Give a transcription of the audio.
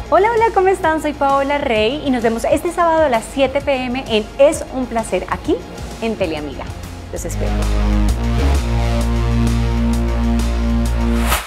Hola, hola, ¿cómo están? Soy Paola Rey y nos vemos este sábado a las 7 p.m. en Es un Placer, aquí en Teleamiga. Los espero.